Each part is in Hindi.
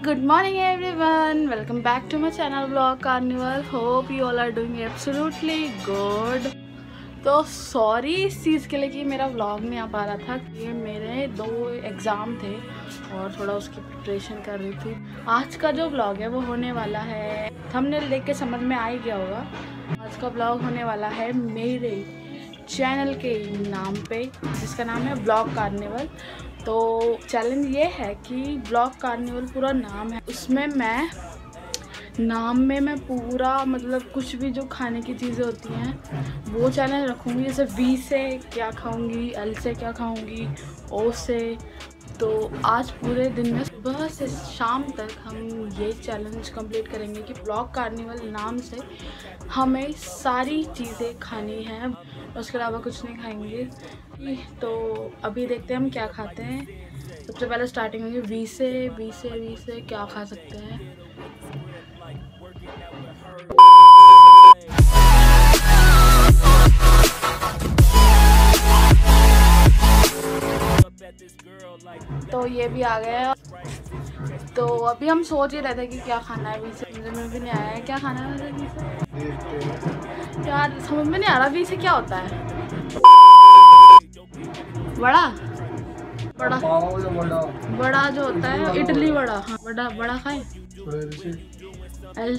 Good morning everyone, welcome back to my channel vlog Carnival. Hope you all are doing absolutely good. तो सॉरी इस चीज़ के लिए कि मेरा व्लॉग नहीं आ पा रहा था। ये मेरे 2 एग्ज़ाम थे और थोड़ा उसकी प्रिपरेशन कर रही थी। आज का जो व्लॉग है वो होने वाला है, थंबनेल देख के समझ में आ ही गया होगा। आज का व्लॉग होने वाला है मेरे चैनल के नाम पे, जिसका नाम है व्लॉग कार्निवल। तो चैलेंज ये है कि व्लॉग कार्निवल पूरा नाम है, उसमें मैं नाम में मैं पूरा मतलब कुछ भी जो खाने की चीज़ें होती हैं वो चैलेंज रखूँगी। जैसे वी से क्या खाऊँगी, एल से क्या खाऊँगी, ओ से। तो आज पूरे दिन में सुबह से शाम तक हम ये चैलेंज कंप्लीट करेंगे कि व्लॉग कार्निवल नाम से हमें सारी चीज़ें खानी हैं, उसके अलावा कुछ नहीं खाएंगे। तो अभी देखते हैं हम क्या खाते हैं। सबसे पहले स्टार्टिंग होगी वी से क्या खा सकते हैं। तो ये भी आ गया। तो अभी हम सोच ही रहे थे कि क्या खाना है वी से। मुझे भी नहीं आया है क्या खाना है वी से। यार समझ में नहीं आ रहा वी से क्या होता है। बड़ा बड़ा जो होता है इडली बड़ा। हाँ बड़ा खाए। एल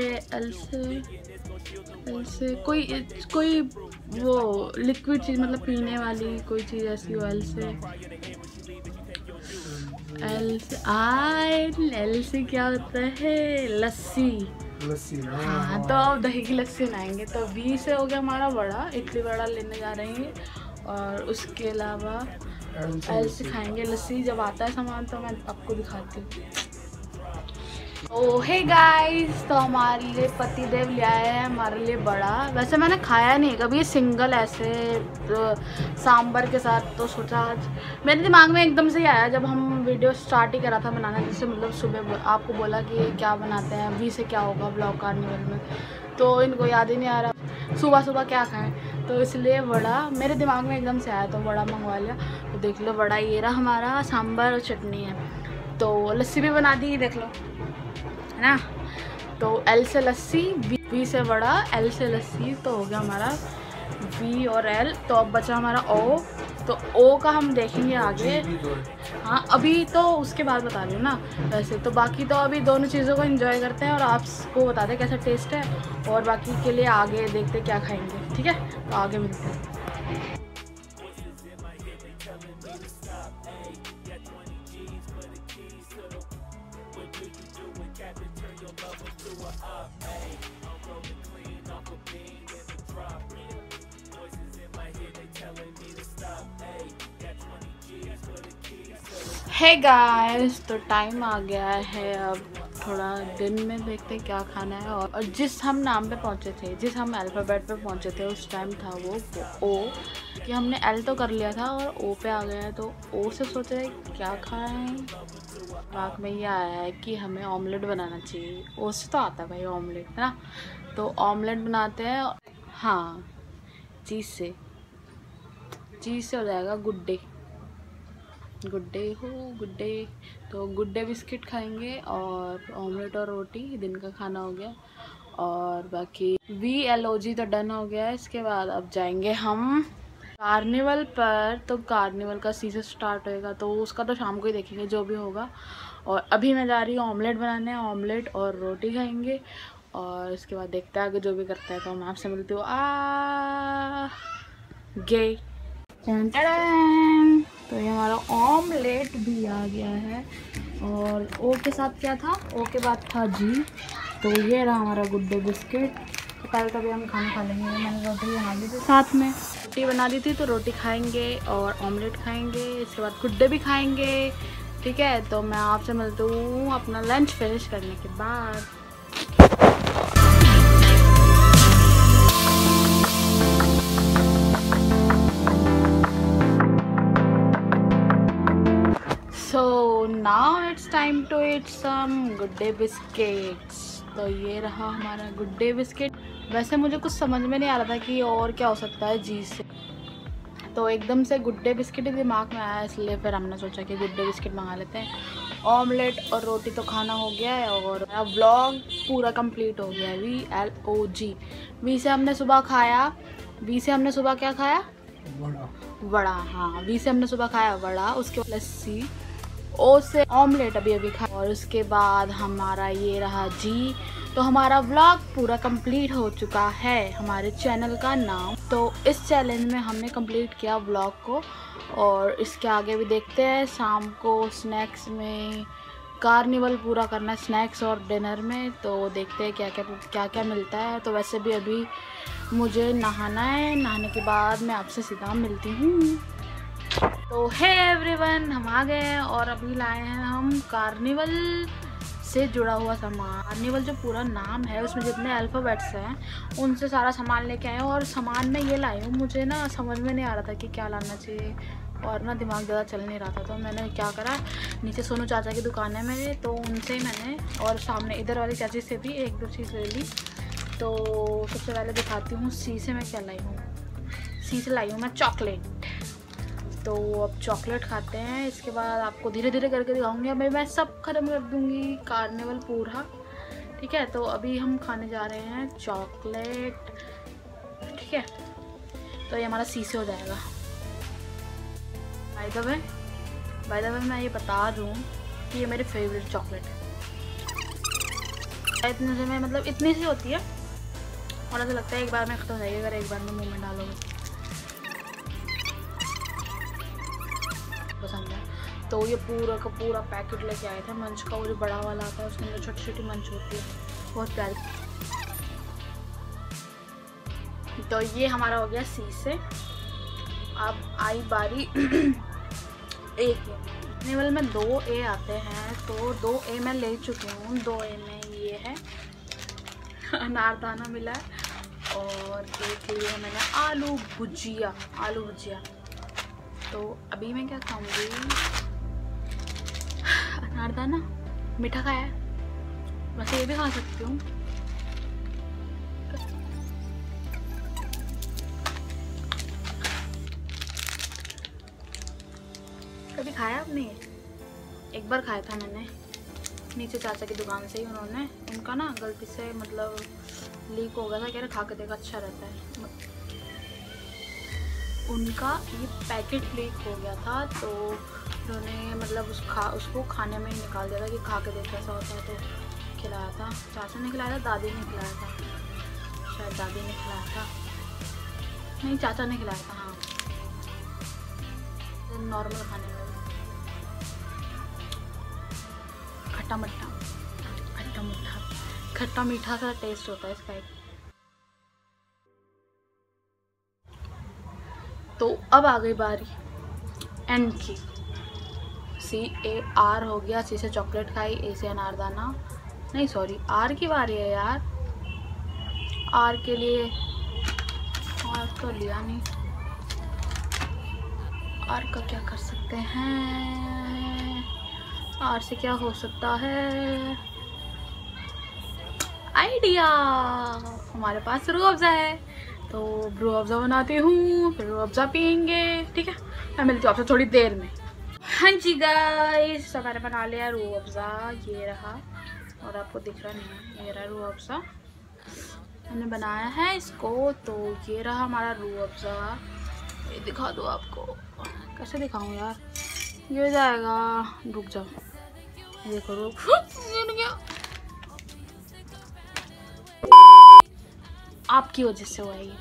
से कोई वो लिक्विड चीज़, मतलब पीने वाली कोई चीज़ ऐसी हो। एल से क्या होता है? लस्सी। हाँ तो अब दही की लस्सी बनाएंगे। तो वी से हो गया हमारा बड़ा, इडली बड़ा लेने जा रहे हैं। और उसके अलावा एल से खाएंगे लस्सी। जब आता है सामान तो मैं आपको दिखाती हूँ। ओ हे गाइस, तो हमारे लिए पतिदेव ले आए हैं हमारे लिए बड़ा। वैसे मैंने खाया नहीं कभी सिंगल ऐसे सांभर के साथ। तो सोचा आज मेरे दिमाग में एकदम से ही आया जब हम वीडियो स्टार्ट ही करा था बनाना। जैसे मतलब सुबह आपको बोला कि क्या बनाते हैं, वी से क्या होगा व्लॉग कार्निवल में, तो इनको याद ही नहीं आ रहा सुबह सुबह क्या खाएं। तो इसलिए बड़ा मेरे दिमाग में एकदम से आया तो बड़ा मंगवा लिया। तो देख लो बड़ा ये रहा हमारा, सांभर और चटनी है। तो लस्सी भी बना दी, देख लो है ना। तो एल से लस्सी, वी से बड़ा, एल से लस्सी। तो हो गया हमारा वी और एल। तो अब बचा हमारा ओ। तो ओ का हम देखेंगे आगे। हाँ अभी तो उसके बाद बता रही हूँ ना। वैसे तो बाकी तो अभी दोनों चीज़ों को एंजॉय करते हैं और आपको बता दें कैसा टेस्ट है। और बाकी के लिए आगे देखते क्या खाएंगे, ठीक है। तो आगे मिलते हैं। हे गाइस, तो टाइम आ गया है अब थोड़ा दिन में देखते हैं क्या खाना है। और जिस हम नाम पे पहुंचे थे, जिस हम अल्फ़ाबेट पे पहुंचे थे, उस टाइम था वो ओ। कि हमने एल तो कर लिया था और ओ पे आ गया है। तो ओ से सोच रहे क्या खाएं। दिमाग में ये आया है कि हमें ऑमलेट बनाना चाहिए। ओ से तो आता है भाई ऑमलेट, है ना। तो ऑमलेट बनाते हैं। हाँ चीज़ से हो जाएगा गुड्डे गुड्डे। तो गुड्डे बिस्किट खाएंगे और ऑमलेट और रोटी दिन का खाना हो गया। और बाकी VLOG तो डन हो गया है। इसके बाद अब जाएंगे हम कार्निवल पर। तो कार्निवल का सीज़न स्टार्ट होएगा तो उसका तो शाम को ही देखेंगे जो भी होगा। और अभी मैं जा रही हूँ ऑमलेट बनाने। ऑमलेट और रोटी खाएंगे और इसके बाद देखते हैं आगे जो भी करता है। तो मैं आपसे मिलती हूँ गे। तो ये हमारा ऑमलेट भी आ गया है। और ओ के साथ क्या था? ओ के बाद था जी। तो ये रहा हमारा गुड्डे बिस्किट। तो कल कभी हम खाना खा लेंगे। मैंने रोटी बना दी थी, साथ में रोटी बना दी थी। तो रोटी खाएंगे और ऑमलेट खाएंगे, इसके बाद गुड्डे भी खाएंगे, ठीक है। तो मैं आपसे मिलती हूँ अपना लंच फिनिश करने के बाद। So now it's time to eat some Good Day biscuits. तो ये रहा हमारा गुड्डे बिस्किट। वैसे मुझे कुछ समझ में नहीं आ रहा था कि और क्या हो सकता है जी से। तो एकदम से गुड्डे बिस्किट ही दिमाग में आया, इसलिए फिर हमने सोचा कि गुड्डे बिस्किट मंगा लेते हैं। ऑमलेट और रोटी तो खाना हो गया है और मेरा व्लॉग पूरा कंप्लीट हो गया है। VLOG। वी से हमने सुबह खाया, वी से हमने सुबह क्या खाया? वड़ा। हाँ, वी से हमने सुबह खाया वड़ा, उसके बाद लस्सी, ओ से ऑमलेट अभी खाया और उसके बाद हमारा ये रहा जी। तो हमारा व्लॉग पूरा कंप्लीट हो चुका है। हमारे चैनल का नाम, तो इस चैलेंज में हमने कंप्लीट किया व्लॉग को और इसके आगे भी देखते हैं। शाम को स्नैक्स में कार्निवल पूरा करना है, स्नैक्स और डिनर में, तो देखते हैं क्या क्या मिलता है। तो वैसे भी अभी मुझे नहाना है, नहाने के बाद मैं आपसे सीधा मिलती हूँ। तो हे एवरीवन, हम आ गए हैं और अभी लाए हैं हम कार्निवल से जुड़ा हुआ सामान। कार्निवल जो पूरा नाम है उसमें जितने अल्फ़ाबेट्स हैं उनसे सारा सामान लेके आए हैं। और सामान में ये लाई हूँ, मुझे ना समझ में नहीं आ रहा था कि क्या लाना चाहिए और ना दिमाग ज़्यादा चल नहीं रहा था। तो मैंने क्या करा, नीचे सोनू चाचा की दुकान है मेरे, तो उनसे मैंने और सामने इधर वाली चाची से भी एक दो चीज़ ले ली। तो सबसे पहले दिखाती हूँ सी से मैं क्या लाई हूँ। सी से लाई हूँ मैं चॉकलेट। तो अब चॉकलेट खाते हैं, इसके बाद आपको धीरे धीरे करके दिखाऊंगी। अभी मैं सब ख़त्म कर दूंगी कार्निवल पूरा, ठीक है। तो अभी हम खाने जा रहे हैं चॉकलेट, ठीक है। तो ये हमारा सी से हो जाएगा। बाय द वे मैं ये बता दूं कि ये मेरी फेवरेट चॉकलेट है। इतने से में मतलब इतनी सी होती है और ऐसा लगता है एक बार में ख़त्म हो जाएगी अगर एक बार में मुँह में डालोगे। पसंद है। तो ये पूरा का पूरा पैकेट लेके आए थे मंच का, वो जो बड़ा वाला आता है उसमें जो छोटी छोटी मंच होती है, बहुत प्यारी। तो ये हमारा हो गया सी से। अब आई बारी ए के। कार्निवल में 2 ए आते हैं, तो 2 ए मैं ले चुकी हूँ। 2 ए में ये है अनारदाना मिला है और एक लिए मैंने आलू भुजिया। तो अभी मैं क्या खाऊंगी, अनारदाना मीठा खाया है, वैसे ये भी खा सकती हूँ। कभी खाया आपने? एक बार खाया था मैंने नीचे चाचा की दुकान से ही, उनका ना गलती से मतलब लीक हो गया था, कह रहे खा के देखा अच्छा रहता है। उनका ये पैकेट लीक हो गया था तो उन्होंने मतलब उसको खाने में ही निकाल दिया था कि खा के देख कैसा होता है। तो खिलाया था, चाचा ने खिलाया था, दादी ने खिलाया था, शायद दादी ने खिलाया था, नहीं चाचा ने खिलाया था। हाँ, नॉर्मल खाने में खट्टा मीठा सा टेस्ट होता है इसका एक। तो अब आ गई बारी एन की। CAR हो गया। सी से चॉकलेट खाई, ए से अनारदाना, नहीं सॉरी आर की बारी है यार। आर के लिए आर तो लिया नहीं, आर का क्या कर सकते हैं, आर से क्या हो सकता है, आइडिया। हमारे पास रूह अफ़ज़ा है तो रूह अफ़ज़ा बनाती हूँ, फिर रूह अफ़ज़ा पियेंगे, ठीक है। मैं मिलती हूँ आपसे थोड़ी देर में। हाँ जी गाइस, तो मैंने बना लिया रूह अफ़ज़ा, ये रहा, और आपको दिख रहा नहीं है, ये रहा रूह अफ़ज़ा, मैंने बनाया है इसको। तो ये रहा हमारा रूह अफ़ज़ा, ये दिखा दो आपको, कैसे दिखाऊँ यार, ये हो जाएगा, रुक जाओ, देखो रुक गया, आपकी वजह से हुआ ये,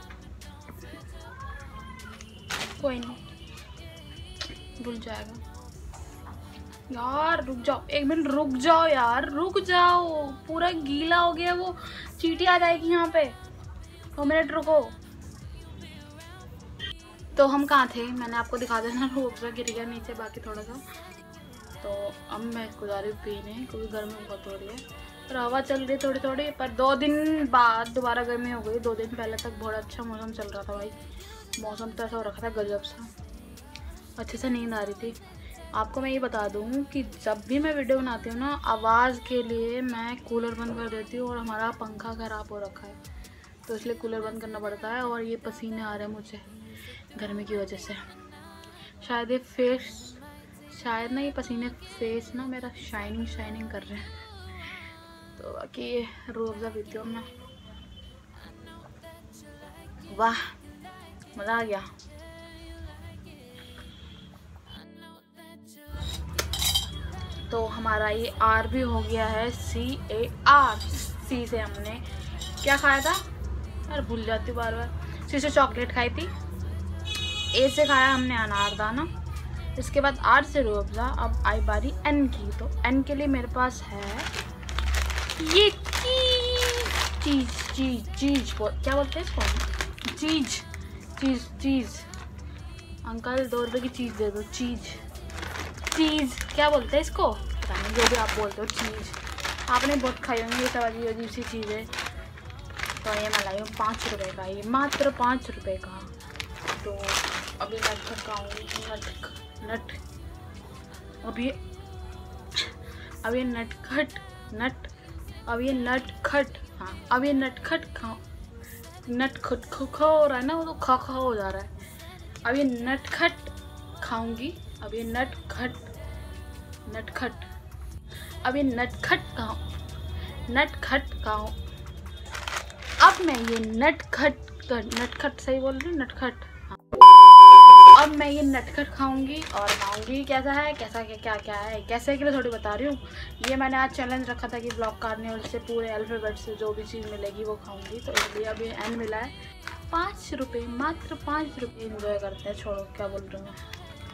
कोई नहीं भूल जाएगा यार। रुक जाओ एक मिनट, रुक जाओ यार, रुक जाओ, पूरा गीला हो गया, वो चींटी आ जाएगी यहाँ पे, 2 मिनट रुको। तो हम कहाँ थे, मैंने आपको दिखा देना, रूह अफ़ज़ा गिर गया नीचे बाकी थोड़ा सा। तो अब मैं इसको जा रही हूँ पीने, क्योंकि गर्मी बहुत हो रही है और हवा चल रही है थोड़ी थोड़ी। पर 2 दिन बाद दोबारा गर्मी हो गई। 2 दिन पहले तक बहुत अच्छा मौसम चल रहा था भाई, मौसम तो ऐसा हो रखा था गजब सा, अच्छे से नींद आ रही थी। आपको मैं ये बता दूँ कि जब भी मैं वीडियो बनाती हूँ ना, आवाज़ के लिए मैं कूलर बंद कर देती हूँ और हमारा पंखा ख़राब हो रखा है तो इसलिए कूलर बंद करना पड़ता है। और ये पसीने आ रहे हैं मुझे गर्मी की वजह से, शायद ये फेस शायद ना ये पसीने फेस ना मेरा शाइनिंग कर रहे हैं। तो बाकी ये रूह अफ़ज़ा पीती हूँ मैं। वाह मज़ा आ गया। तो हमारा ये आर भी हो गया है CAR। सी से हमने क्या खाया था यार, भूल जाती हूँ बार बार। सी से चॉकलेट खाई थी, ए से खाया हमने अनारदाना, इसके बाद आर से रूह अफ़ज़ा। अब आई बारी एन की। तो एन के लिए मेरे पास है ये चीज क्या बोलते हैं इसको? चीज। अंकल 2 रुपए की चीज़ दे दो। चीज़ क्या बोलते हैं इसको? पता नहीं, जो भी आप बोलते हो चीज़। आपने बहुत खाई होंगी ये सब अजीब सी चीज़ें। तो ये मैं लाई हूँ 5 रुपये का, ये मात्र 5 रुपये का। तो अभी नटखट खाऊंगी। नटखट हो रहा है ना, वो तो खा हो जा रहा है। अब ये नटखट खाऊंगी। अब ये नटखट खाऊं। अब मैं ये नटखट सही बोल रही हूँ, नटखट। अब मैं ये नटखट खाऊंगी और खाऊंगी कैसा है, क्या है, कैसे के लिए थोड़ी बता रही हूँ। ये मैंने आज चैलेंज रखा था कि ब्लॉग कार्निवल से पूरे अल्फ़ाबेट से जो भी चीज़ मिलेगी वो खाऊंगी। तो इसलिए अभी एन मिला है 5 रुपये, मात्र 5 रुपये। इंजॉय करते हैं, छोड़ो क्या बोल रही हूँ मैं।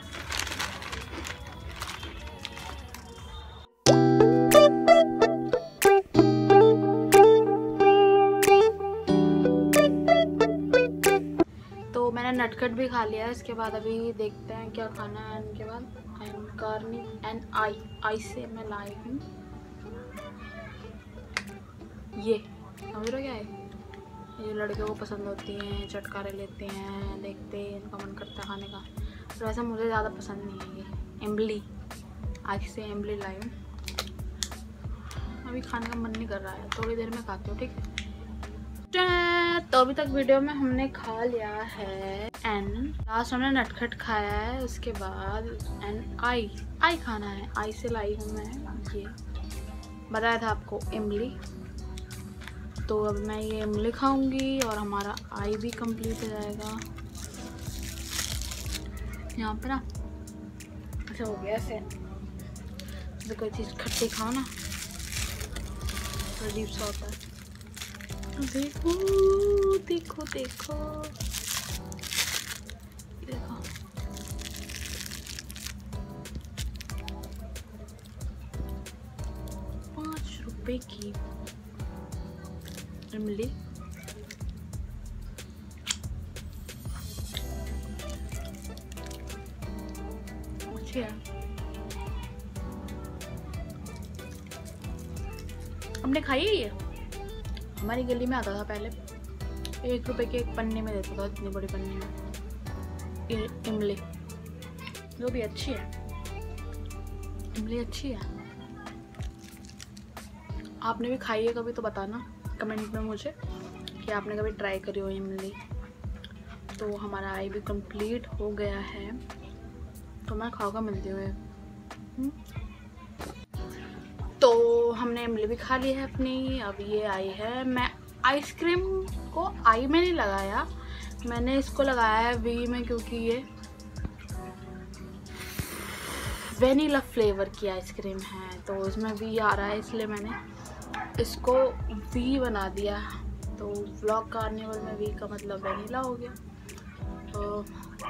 मैंने नटखट भी खा लिया है। इसके बाद अभी देखते हैं क्या खाना है। इनके बाद आई से मैं लाई हूँ ये, समझ रहे हो क्या है? ये लड़के को पसंद होती हैं, चटकारे लेते हैं, देखते हैं इनका मन करता है खाने का। तो वैसे मुझे ज़्यादा पसंद नहीं है ये इमली। आज से इमली लाई हूँ। अभी खाने का मन नहीं कर रहा है, थोड़ी देर में खाती हूँ, ठीक है? तो अभी तक वीडियो में हमने खा लिया है एन, लास्ट हमने नटखट खाया है। उसके बाद एन आई खाना है। आई से लाई हूँ मैं, ये बताया था आपको, इमली। तो अब मैं ये इमली खाऊंगी और हमारा आई भी कंप्लीट हो जाएगा। यहाँ पर ना अच्छा हो गया ऐसे, तो कोई चीज़ खट्टी खाओ ना तो अजीब सा होता है। देखो देखो देखो देखो, 5 रुपए की इमली। अच्छी है। हमने खाई है ये, हमारी गली में आता था पहले। 1 रुपए के एक पन्ने में देता था, इतनी बड़ी पन्ने में इमली। जो भी अच्छी है, इमली अच्छी है। आपने भी खाई है कभी तो बताना कमेंट में मुझे कि आपने कभी ट्राई करी हो इमली। तो हमारा आई भी कंप्लीट हो गया है, तो मैं खाऊंगा मिलते हुए। तो हमने इमली भी खा ली है अपनी। अब ये आई है। मैं आइसक्रीम को आई में नहीं लगाया, मैंने इसको लगाया है वी में, क्योंकि ये वेनिला फ्लेवर की आइसक्रीम है। तो इसमें वी आ रहा है, इसलिए मैंने इसको वी बना दिया। तो व्लॉग कार्निवल में वी का मतलब वेनिला हो गया। तो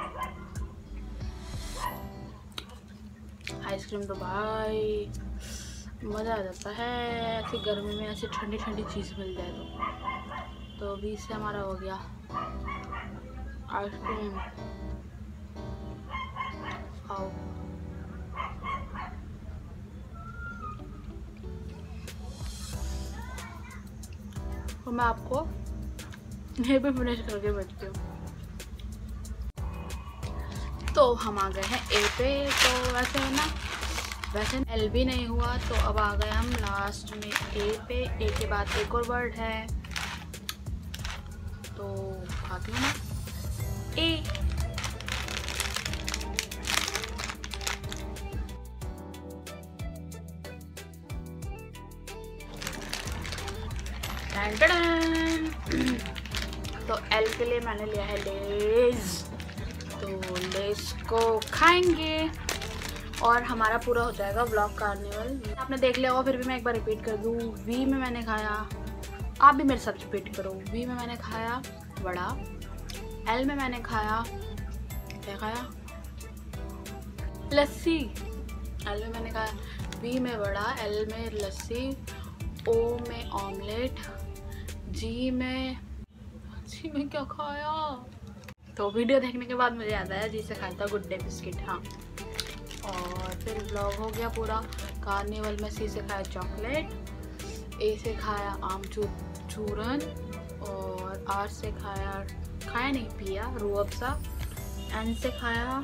आइसक्रीम तो भाई मज़ा आ जाता है, ऐसी गर्मी में ऐसी ठंडी ठंडी चीज़ मिल जाए तो अभी इससे हमारा हो गया आइसक्रीम। आओ तो मैं आपको ये भी फिनिश करके बैठती हूँ। तो हम आ गए हैं ए पे। तो वैसे है ना, वैसे एल भी नहीं हुआ, तो अब आ गए हम लास्ट में ए पे। ए के बाद एक और वर्ड है, तो खाती हूँ मैं ए। तो एल के लिए मैंने लिया है लेज, तो लेज को खाएंगे और हमारा पूरा हो जाएगा व्लॉग कार्निवल। आपने देख लिया होगा, फिर भी मैं एक बार रिपीट कर दूँ। वी में मैंने खाया, आप भी मेरे साथ रिपीट करो। वी में मैंने खाया वड़ा, एल में मैंने खाया, क्या खाया, लस्सी। एल में मैंने खाया, बी में वड़ा, एल में लस्सी, ओ में ऑमलेट, जी में क्या खाया। तो वीडियो देखने के बाद मुझे याद आया जी से खाया था गुड डे बिस्किट। हाँ, और फिर व्लॉग हो गया पूरा। कार्निवल में सी से खाया चॉकलेट, ए से खाया आम चूरन, और आर से खाया नहीं पिया रूह अफ़ज़ा, एन से खाया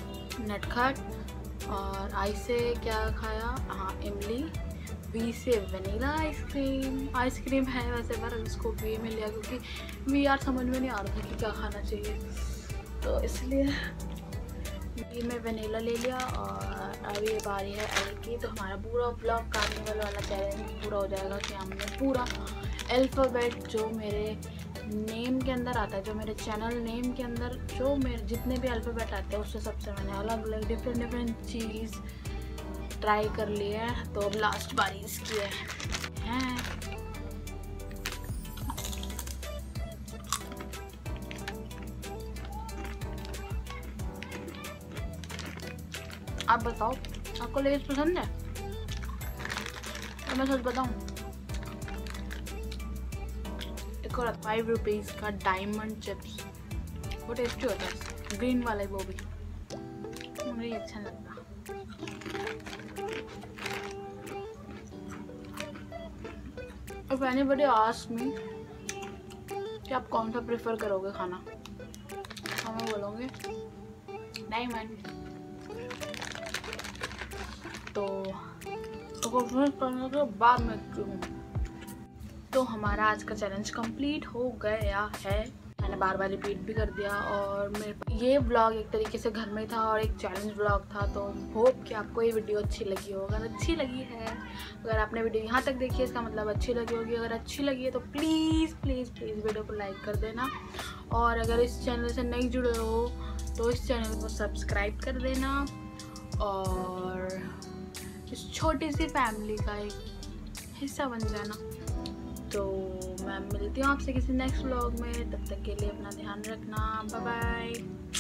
नटखट, और आई से क्या खाया, हाँ इमली, वी से वनीला आइसक्रीम है वैसे, पर उसको वी में लिया क्योंकि वी यार समझ में नहीं आ रहा था कि क्या खाना चाहिए, तो इसलिए वी में वनीला ले लिया। और अभी ये बारी है एल की, तो हमारा पूरा व्लॉग कार्निवल वाला चैलेंज पूरा हो जाएगा कि हमने पूरा अल्फ़ाबेट जो मेरे नेम के अंदर आता है, जो मेरे चैनल नेम के अंदर जो मेरे जितने भी अल्फ़ाबेट आते हैं उससे सबसे मैंने अलग अलग डिफरेंट चीज़ ट्राई कर लिए हैं। तो अब लास्ट बारी इसकी है। आप बताओ, आपको लेज पसंद है? तो मैं सच बताऊं, एक और 5 रुपीज़ का डायमंड चिप्स, वो टेस्टी होता है, ग्रीन वाला वो भी मुझे अच्छा लगता। If anybody asks me कि आप कौन सा प्रेफर करोगे खाना, हमें बोलोगे डायमंड, तो करने के बाद मैं हूँ। तो हमारा आज का चैलेंज कंप्लीट हो गया है। मैंने बार बार रिपीट भी कर दिया, और मेरे ये व्लॉग एक तरीके से घर में था और एक चैलेंज व्लॉग था। तो होप कि आपको ये वीडियो अच्छी लगी हो। अगर अच्छी लगी है, अगर आपने वीडियो यहाँ तक देखी है इसका मतलब अच्छी लगी होगी। अगर अच्छी लगी है तो प्लीज़ प्लीज़ प्लीज़ वीडियो को लाइक कर देना, और अगर इस चैनल से नहीं जुड़े हो तो इस चैनल को सब्सक्राइब कर देना, और इस छोटी सी फैमिली का एक हिस्सा बन जाना। तो मैं मिलती हूँ आपसे किसी नेक्स्ट व्लॉग में, तब तक के लिए अपना ध्यान रखना। Bye bye.